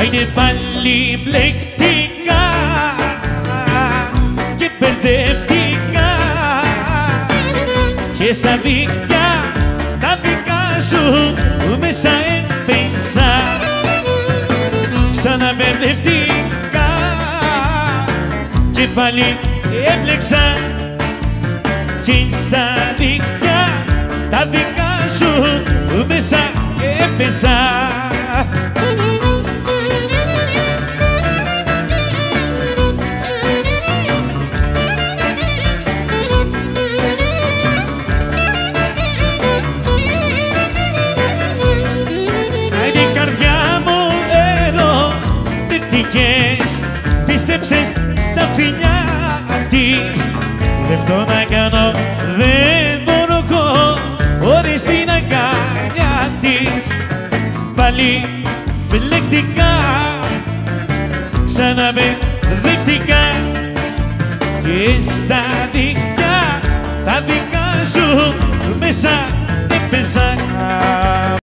είναι πάλι μπλεκτικά και μπερδευτικά και στα δίκτυα τα δικά σου μέσα έπεσα ξαναμπερδευτικά και πάλι έμπλεξα και στα δίκτυα τα δικά σου μέσα έπεσα. Η καρδιά μου ερωτευτικές, πίστεψες τα φιλιά της. Δεν το να κάνω, δεν μπορώ εγώ, χωρίς την αγκαλιά της. Πάλι μπλεκτικά, ξαναμπερδευτικά και στα δίκτυα τα δικά σου μέσα έπεσα